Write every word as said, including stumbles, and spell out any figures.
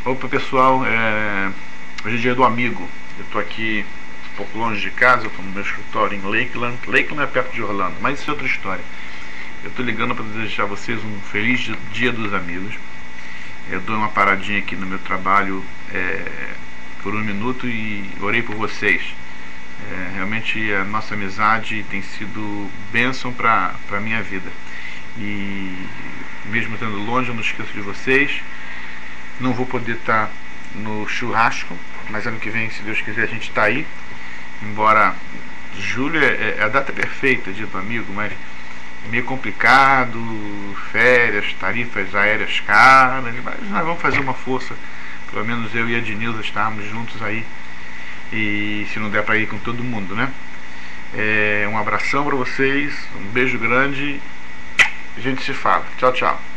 Opa pessoal, é... hoje é dia do amigo. Eu estou aqui um pouco longe de casa, eu estou no meu escritório em Lakeland. Lakeland é perto de Orlando, mas isso é outra história. Eu estou ligando para desejar a vocês um feliz dia dos amigos. Eu dou uma paradinha aqui no meu trabalho é... por um minuto e orei por vocês. É... realmente a nossa amizade tem sido bênção para a minha vida. E mesmo estando longe, eu não esqueço de vocês. Não vou poder estar no churrasco, mas ano que vem, se Deus quiser, a gente está aí. Embora julho é, é a data perfeita, dia do amigo, mas é meio complicado, férias, tarifas aéreas caras, mas nós vamos fazer uma força, pelo menos eu e a Denilza estarmos juntos aí, e se não der para ir com todo mundo, né? É, um abração para vocês, um beijo grande, a gente se fala. Tchau, tchau.